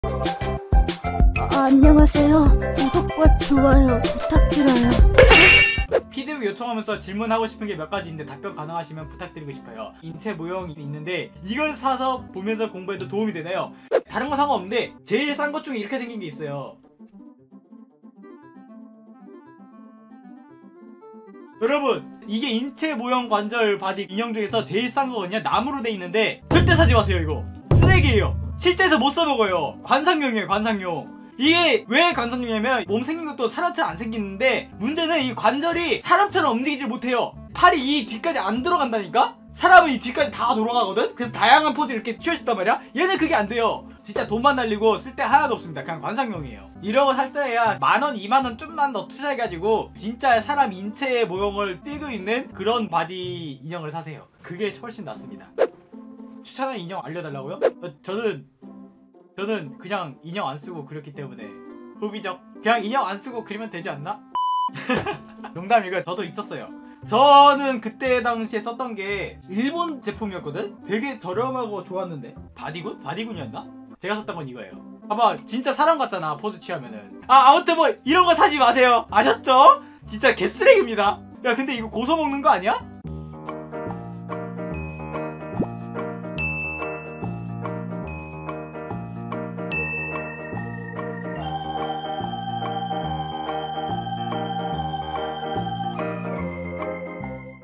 안녕하세요. 구독과 좋아요 부탁드려요. 피드백 요청하면서 질문하고 싶은 게 몇 가지 있는데 답변 가능하시면 부탁드리고 싶어요. 인체 모형이 있는데 이걸 사서 보면서 공부해도 도움이 되나요? 다른 거 상관없는데 제일 싼 것 중에 이렇게 생긴 게 있어요. 여러분, 이게 인체 모형 관절 바디 인형 중에서 제일 싼 거거든요. 나무로 돼 있는데 절대 사지 마세요. 이거 쓰레기예요. 실제에서 못 써먹어요. 관상용이에요, 관상용. 이게 왜 관상용이냐면 몸 생긴 것도 사람처럼 안 생기는데 문제는 이 관절이 사람처럼 움직이질 못해요. 팔이 이 뒤까지 안 들어간다니까? 사람은 이 뒤까지 다 돌아가거든? 그래서 다양한 포즈를 이렇게 취할 수 있단 말이야? 얘는 그게 안 돼요. 진짜 돈만 날리고 쓸 데 하나도 없습니다. 그냥 관상용이에요. 이러고 살 때야 10,000원, 20,000원 좀만 더 투자해가지고 진짜 사람 인체 모형을 띄고 있는 그런 바디 인형을 사세요. 그게 훨씬 낫습니다. 추천하는 인형 알려달라고요? 저는 그냥 인형 안 쓰고 그렸기 때문에 후비적. 그냥 인형 안 쓰고 그리면 되지 않나? 농담이고요. 저도 있었어요. 저는 그때 당시에 썼던 게 일본 제품이었거든? 되게 저렴하고 좋았는데 바디군? 바디군이었나? 제가 썼던 건 이거예요. 봐봐, 진짜 사람 같잖아, 포즈 취하면은. 아무튼 뭐 이런 거 사지 마세요. 아셨죠? 진짜 개쓰레기입니다. 야, 근데 이거 고소 먹는 거 아니야?